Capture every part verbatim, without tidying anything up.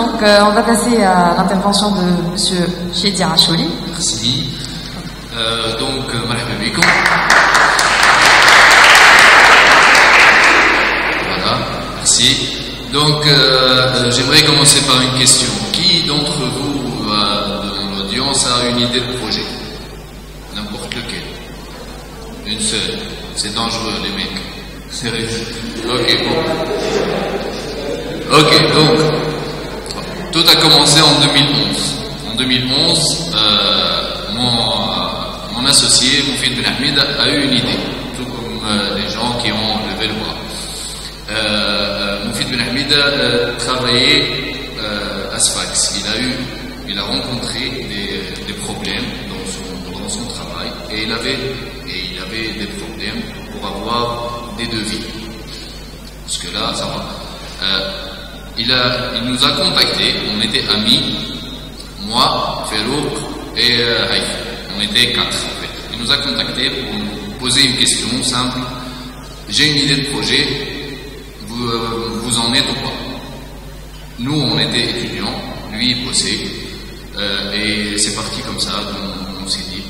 donc euh, on va passer à l'intervention de Monsieur Chedi Achouli. Merci. Euh, donc, euh, marhaba bikoum. Voilà, merci. Donc, euh, j'aimerais commencer par une question. Qui d'entre vous, euh, dans l'audience, a une idée de projet? N'importe lequel. Une seule. C'est dangereux, les mecs. Sérieux. Ok, bon. Ok, donc, tout a commencé en deux mille onze. En deux mille onze, euh, mon, euh, mon associé, Moufid Ben Ahmed, a eu une idée, tout comme euh, les gens qui ont levé le bras. Euh, Moufid Ben Ahmed euh, travaillait euh, à Sfax. Il a eu, il a rencontré des, des problèmes dans son, dans son travail et il avait, et il avait des problèmes pour avoir des devis. Parce que là, ça va. Euh, il, a, il nous a contactés, on était amis, moi, Ferouk et euh, Haïf. On était quatre en fait. Il nous a contactés pour nous poser une question simple. J'ai une idée de projet, vous, euh, vous en êtes ou pas? Nous, on était étudiants, lui, il bossait, euh, et c'est parti comme ça, on, on s'est dit,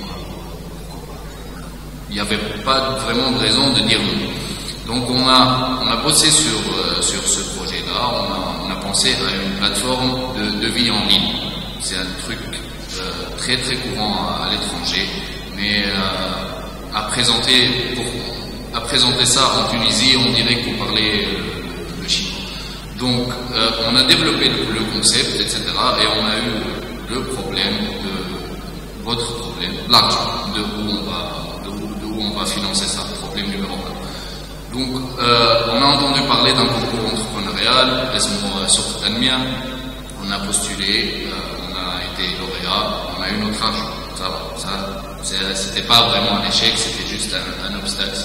il n'y avait pas vraiment de raison de dire non. Donc on a, on a bossé sur, euh, sur ce projet-là, on a, on a pensé à une plateforme de devis en ligne. C'est un truc euh, très très courant à, à l'étranger, mais euh, à, présenter pour, à présenter ça en Tunisie, on dirait que vous parlez euh, le chinois. Donc euh, on a développé le, le concept, et cetera. Et on a eu le problème de votre problème, l'argent, de où on va, de où, de où on va financer ça, problème numéro un. Donc, euh, on a entendu parler d'un concours entrepreneurial, laisse-moi sur Tanmia. On a postulé, euh, on a été lauréat, on a eu notre argent. Ça va, ça, c'était pas vraiment un échec, c'était juste un, un obstacle.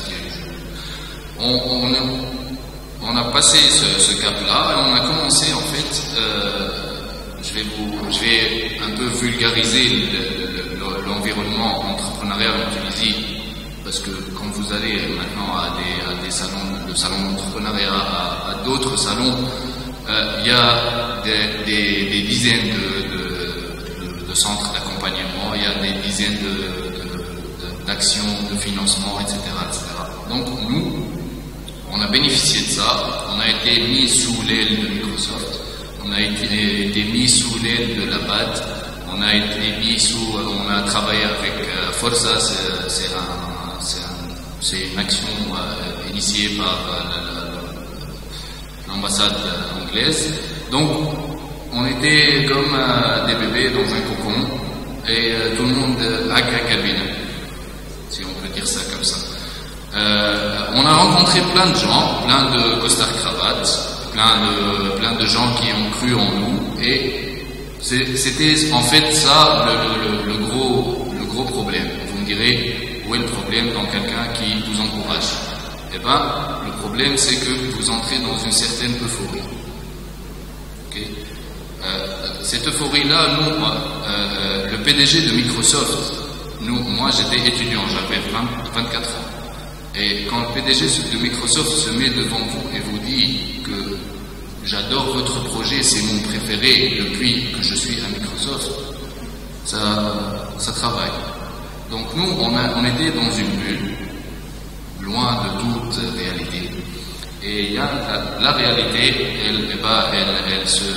On, on, on a passé ce, ce cap-là et on a commencé en fait. Euh, je vais vous, je vais un peu vulgariser l'environnement entrepreneurial en Tunisie. Parce que quand vous allez maintenant à des, à des salons, de salons d'entrepreneuriat, à, à d'autres salons, euh, il y a des, des, des dizaines de, de, de, de centres d'accompagnement, il y a des dizaines d'actions, de, de, de financement, et cetera, et cetera. Donc nous, on a bénéficié de ça, on a été mis sous l'aile de Microsoft, on a été, été mis sous l'aile de la B A D, on a été mis sous, on a travaillé avec euh, Forza, c'est un C'est une action euh, initiée par euh, l'ambassade euh, anglaise. Donc, on était comme euh, des bébés dans un cocon et euh, tout le monde a cabine, si on peut dire ça comme ça. Euh, on a rencontré plein de gens, plein de costards cravates, plein de, plein de gens qui ont cru en nous et c'était en fait ça le, le, le, gros, le gros problème. Vous me direz, où est le problème dans quelqu'un qui vous encourage? Eh bien, le problème, c'est que vous entrez dans une certaine euphorie. Okay? Euh, cette euphorie-là, nous, euh, euh, le P D G de Microsoft, nous, moi j'étais étudiant, j'avais vingt-quatre ans. Et quand le P D G de Microsoft se met devant vous et vous dit que j'adore votre projet, c'est mon préféré depuis que je suis à Microsoft, ça, ça travaille. Donc nous, on, a, on était dans une bulle, loin de toute réalité. Et il y a la, la réalité, elle, elle, elle, elle se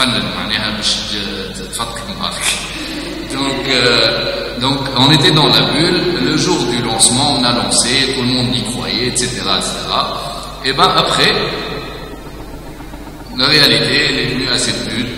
donc, euh, donc on était dans la bulle, le jour du lancement, on a lancé, tout le monde y croyait, et cetera, et cetera. Et ben après, la réalité, elle est venue à cette bulle,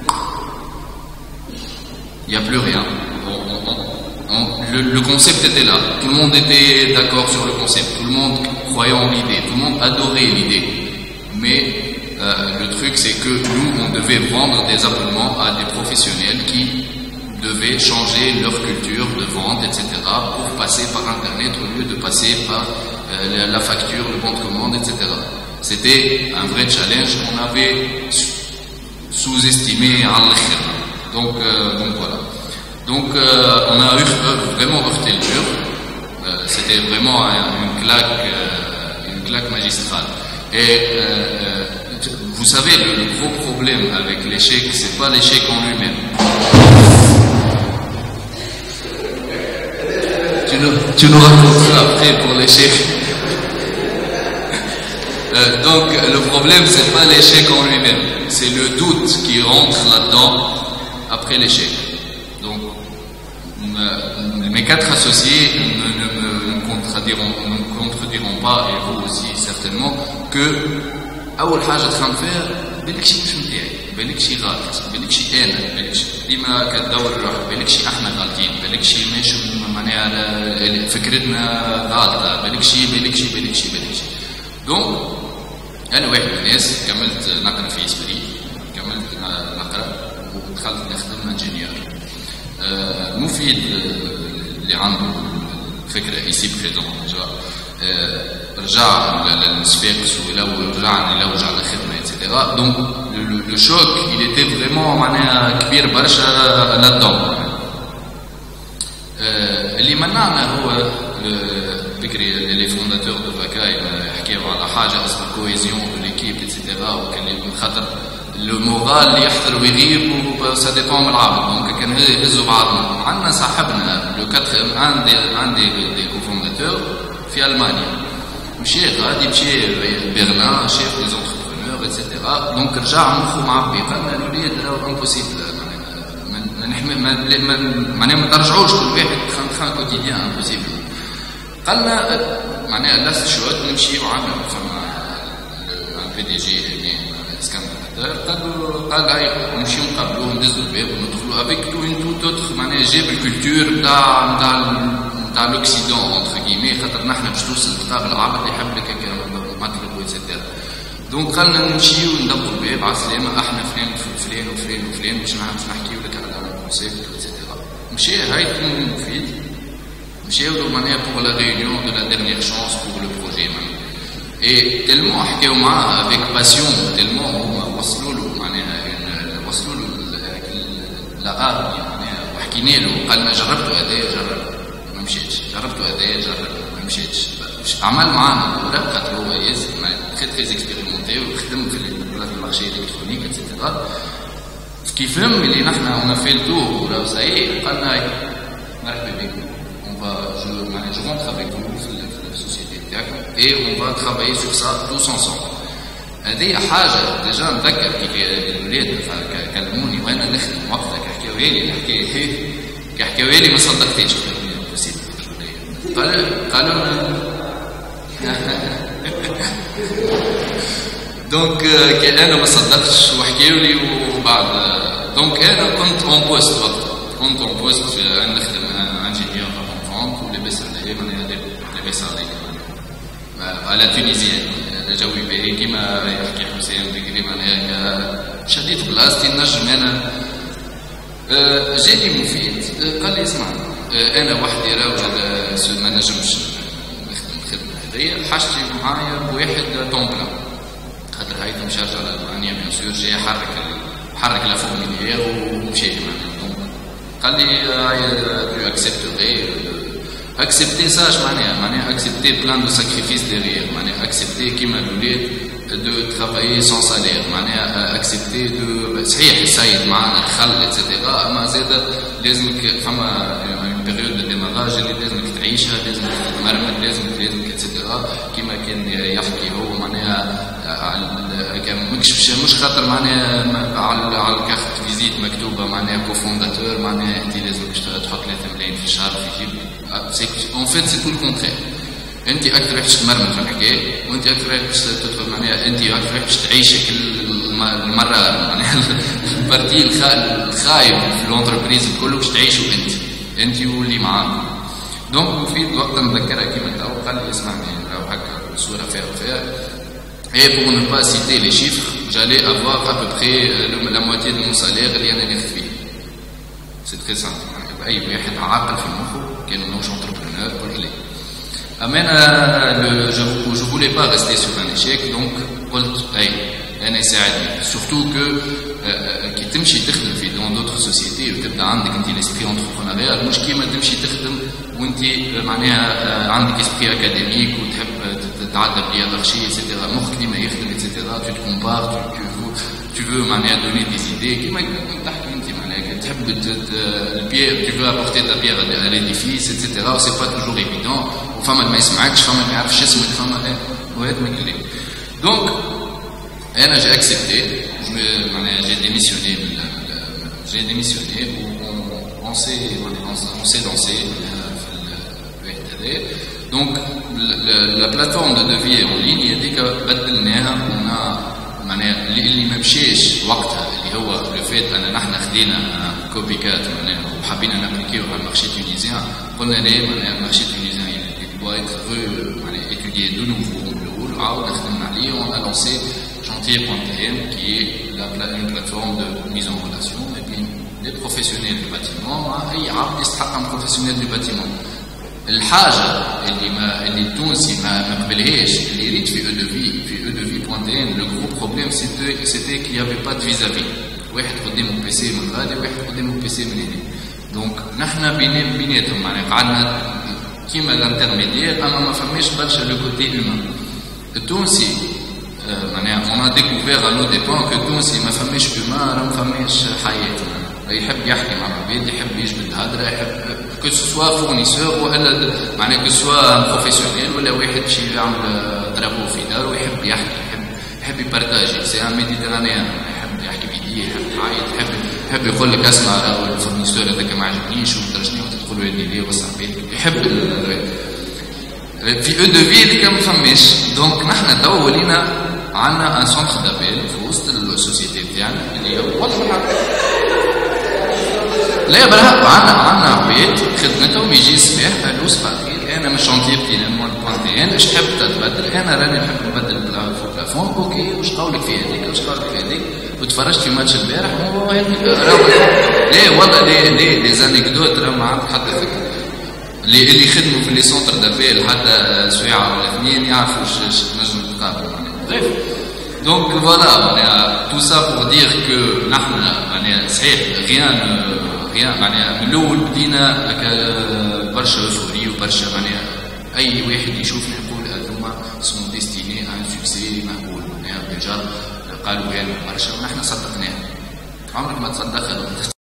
il n'y a plus rien. On, on, on, le, le concept était là, tout le monde était d'accord sur le concept, tout le monde croyait en l'idée, tout le monde adorait l'idée. Mais euh, le truc, c'est que nous, on devait vendre des abonnements à des professionnels qui devaient changer leur culture de vente, et cetera, pour passer par Internet au lieu de passer par euh, la, la facture, le bon de commande, et cetera. C'était un vrai challenge, on avait sous-estimé Allah. Donc, euh, donc voilà. Donc euh, on a eu, euh, vraiment heurté le mur. Euh, C'était vraiment un, une claque, euh, une claque magistrale. Et euh, vous savez, le, le gros problème avec l'échec, c'est pas l'échec en lui-même. Tu nous, tu nous raconteras après pour l'échec. Euh, donc, le problème, c'est pas l'échec en lui-même, c'est le doute qui rentre là-dedans après l'échec. Donc, euh, mes quatre associés ne, ne, ne, me contrediront, ne me contrediront pas, et vous aussi certainement, que أول حاجة تخمم فيها بالك شي مش متاعي، بالك شي غلط، بالك شي أنا، بالك شي ديما كتدور روحك، بالك شي إحنا غالطين، بالك شي ماشي معناها فكرتنا غالطة، بالك شي بالك شي بالك شي بالك شي. دونك أنا واحد من الناس كملت نقرا في إسبري، كملت نقرا ودخلت نخدم انجينيور. آه مفيد اللي عنده فكرة إيسي بريزون آه رجع للصفاقس ولو رجع يلوج على الخدمة إتسيتيرا. دونك لو شوك il était vraiment معناها كبير برشا لادون. آه اللي منعنا هو بكري لي فونداتور دو فاكاي حكيو على حاجة اسمها كويزيون دو ليكيب إتسيتيرا، وكان خاطر لو مورال اللي يحضر ويغيب سا ديبون من العبد. دونك كان يهزوا بعضنا. عندنا صاحبنا لو كاتر عندي عندي دي كوفونداتور في ألمانيا، مشي غادي مشي برلين شيف دي زونتربرونور إتسيتيرا. دونك رجع مخو معبي، قالنا الوليد راهو امبوسيبل ما نحمي معناها ما ترجعوش كل واحد خان كوتيديان امبوسيبل. قالنا معناها لاست شوت نمشي وعامل فما بي دي جي اسكندر قالوا قال هاي نمشيو نقابلوه ندزو الباب وندخلوا افيك تو ان تو توتر معناها جاب الكولتور نتاع نتاع نتاع لوكسيدون اونتر كيمي، خاطر نحن باش توصل تقابل العبد اللي يحب لك مطلب ويتسيتيرا. دونك قالنا نمشيو ندقوا الباب على السلامه احنا فلان وفلان وفلان وفلان باش نحكيو لك على الكونسيبت ويتسيتيرا. مشي هاي كان مفيد. مشيو له معناها pour la réunion de la dernière chance pour le projet. Et tellement حكاو معاه avec passion, tellement هما وصلوا له معناها وصلوا له لغاب معناها وحكينا له. قالنا جربتوا هذايا جرب ما مشيتش، جربتوا هذايا جرب ما مشيتش. عمل معانا وراه خاطر هو ياسر تري تري اكسبيريمونتي وخدم في المارشي الالكترونيك اتسيتيرا. كي فهم اللي نحن اون في التور وراه صايي قالنا مرحبا بكم. Je, je rentre avec vous dans la société et on va travailler sur ça tous ensemble. هذه حاجة ديجا نتذكر كي الولاد كلموني وانا نخدم وقتها كحكاو لي حكاية كحكاو لي ما صدقتيش قالوا قالوا لنا دونك انا ما صدقتش وحكاو لي. وبعد دونك انا كنت اون بوست وقتها، كنت اون بوست نخدم انجينيور ولبس عليه معناها لاباس عليك على تونيزيان جوي باهي كيما يحكي حسين بكري معناها شديت بلاصتي نجم انا. أه جاني مفيد. أه قال لي اسمع أه انا وحدي راجل ما نجمش نخدم الخدمه هذيا، حاجتي معايا بواحد طومبلا خاطر هاي مشارجه على المانيا بيان سور جاي حرك حرك لا فورميليير ومشيت معاه. قال لي tu accepterais accepter ça معناها معناها accepter plein de sacrifices derrière معناها accepter كيما الولاد de travailler sans salaire معناها accepter de صحيح السيد معنا دخل اتسيتيرا اما زاد لازمك فما بيريود دو ديماراج اللي لازمك تعيشها، لازمك تتمرمد، لازمك لازمك اتسيتيرا. كيما كان يحكي هو معناها كان مش مش خاطر معناها على على الكارت فيزيت مكتوبه معناها كوفونداتور معناها انت لازم تحط ثلاثة ملايين في الشهر في جيب. اون فيت سي تو الكونترير. انت اكثر باش تمرمد في الحكايه، وانت اكثر باش تدخل معناها انت اكثر باش تعيشك المرار معناها البارتي الخايب في الانتربريز الكل باش تعيشوا انت انت واللي معاك. دونك في وقت نذكرها كيما تو قال لي اسمعني راهو هكا الصوره فيها وفيها. Et pour ne pas citer les chiffres, j'allais avoir à peu près euh, la moitié de mon salaire اللي أنا ناخذ فيه. C'est très simple. أي واحد عاقل في مخه كان ماهوش entrepreneur قلت لي. أما أنا je je voulais pas rester sur un échec donc قلت أي أنا ساعدني. Surtout que كي تمشي تخدم في dans d'autres sociétés وتبدا عندك أنت l'esprit entrepreneurial مش كيما تمشي تخدم وأنت معناها عندك esprit académique وتحب تعدل بيانرشي اتسيتيرا، مخك ديما يخدم اتسيتيرا، tu te compares, tu veux معناها donner des idées كيما تحكي انت معناها تحب البيير tu veux apporter ta pierre à l'édifice et cetera c'est pas toujours évident وفما اللي ما يسمعكش فما اللي ما يعرفش اسمك فما وهذا من الكلام دونك انا j'ai accepté معناها j'ai démissionné j'ai démissionné on s'est on s'est lancé donc la plateforme de devis en ligne هذيك بدلناها قلنا معناها اللي ما مشاش وقتها اللي هو لو فيت ان نحن خدينا كوبي كات معناها وحابين نابليكيو على المارشي تونيزيان قلنا ليه معناها المارشي تونيزيان doit être معناها étudié de nouveau الاول عاودنا خدمنا عليه on a lancé chantier point t m qui est la une plateforme de mise en relation et puis des professionnels du bâtiment اي عبد يستحق un professionnel du bâtiment الحاجه اللي ما اللي التونسي ما ما قبلهاش اللي يريد في او دو في في او دو في بوان تي ان لو غرو بروبليم سيتي سيتي كي يافي با دو فيزافي واحد قدامه بيسي من غادي واحد قدامه بيسي من هنا دونك نحن بين بيناتهم معناها قعدنا كيما الانترميديير اما ما فماش برشا لو كوتي هيومان التونسي معناها اون ا ديكوفير ا نو ديبون كو التونسي ما فماش هيومان راه ما فماش حياه يحب يحكي مع العباد يحب يجبد الهدره يحب كو سوا فورنيسور ولا معناها كو سوا بروفيسيونيل ولا واحد شي يعمل طرابو في دارو يحب يحكي يحب يحب يبارتاجي سي ان ميديترانيان يحب يحكي بيديه يحب يعيط يحب يحب يقول لك اسمع راهو الفورنيسور هذاك ما عجبنيش وترجني وتدخل له ليه وسع بيك يحب في او دو في اللي كان ما فماش دونك نحن تو ولينا عندنا ان سونتر دابيل في وسط السوسيتي تاعنا اللي هو لا بالحق عندنا عندنا عباد خدمتهم يجي الصباح الو صباح الخير انا مش شونتي بتاعي مول بوانتين اش تحب تبدل انا راني نحب نبدل البلافون اوكي واش قولك في هذيك واش قولك في هذيك وتفرجت في ماتش البارح لا والله لي لي لي زانيكدوت راه ما عند حتى فكره اللي اللي يخدموا في لي سونتر دابيل حتى سويعه ولا اثنين يعرفوا اش نجم نقابل بريف دونك فوالا معناها تو سا بور دير كو نحن معناها صحيح غيان غيان معناها من الاول بدينا هكا برشا ايفوري وبرشا معناها اي واحد يشوفنا يقول هذوما سون ديستيني ان سوكسي مقبول معناها ديجا قالوا يعني برشا ونحن صدقناهم عمرك ما تصدق